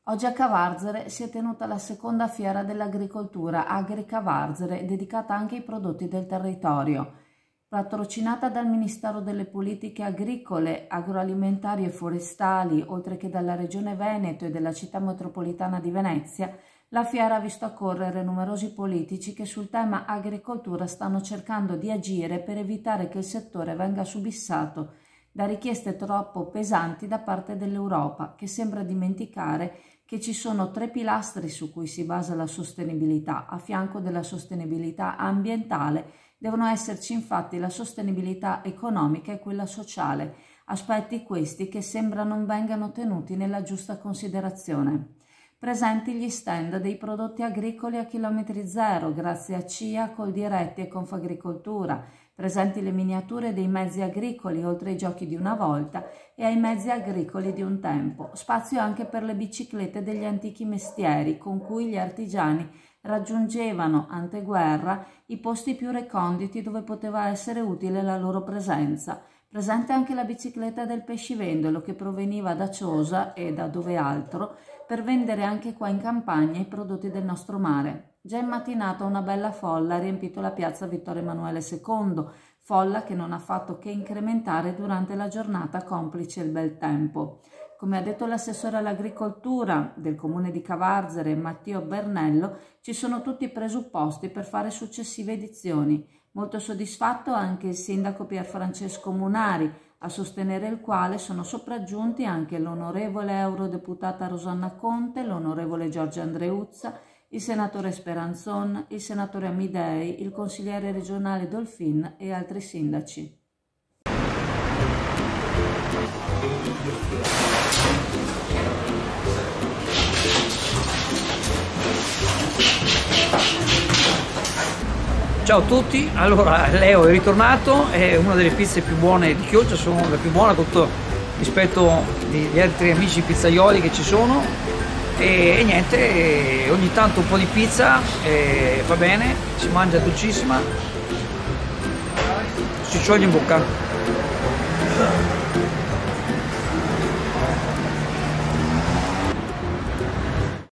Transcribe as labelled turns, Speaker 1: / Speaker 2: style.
Speaker 1: Oggi a Cavarzere si è tenuta la seconda fiera dell'agricoltura Agri-Cavarzere, dedicata anche ai prodotti del territorio. Patrocinata dal Ministero delle Politiche Agricole, Agroalimentari e Forestali, oltre che dalla Regione Veneto e della Città Metropolitana di Venezia, la fiera ha visto accorrere numerosi politici che sul tema agricoltura stanno cercando di agire per evitare che il settore venga subissato da richieste troppo pesanti da parte dell'Europa, che sembra dimenticare che ci sono 3 pilastri su cui si basa la sostenibilità. A fianco della sostenibilità ambientale devono esserci infatti la sostenibilità economica e quella sociale, aspetti questi che sembra non vengano tenuti nella giusta considerazione. Presenti gli stand dei prodotti agricoli a chilometri zero grazie a CIA, Coldiretti e Confagricoltura, presenti le miniature dei mezzi agricoli oltre ai giochi di una volta e ai mezzi agricoli di un tempo, spazio anche per le biciclette degli antichi mestieri con cui gli artigiani raggiungevano anteguerra i posti più reconditi dove poteva essere utile la loro presenza. Presente anche la bicicletta del pescivendolo che proveniva da Ciosa e da dove altro per vendere anche qua in campagna i prodotti del nostro mare. Già in mattinata una bella folla ha riempito la piazza Vittorio Emanuele II, folla che non ha fatto che incrementare durante la giornata complice il bel tempo. Come ha detto l'assessore all'agricoltura del comune di Cavarzere, Matteo Bernello, ci sono tutti i presupposti per fare successive edizioni. Molto soddisfatto anche il sindaco Pierfrancesco Munari, a sostenere il quale sono sopraggiunti anche l'onorevole eurodeputata Rosanna Conte, l'onorevole Giorgia Andreuzza, il senatore Speranzon, il senatore Amidei, il consigliere regionale Dolfin e altri sindaci.
Speaker 2: Ciao a tutti, allora Leo è ritornato, è una delle pizze più buone di Chioggia, sono la più buona rispetto agli altri amici pizzaioli che ci sono e niente, ogni tanto un po' di pizza va bene, si mangia dolcissima, si scioglie in bocca.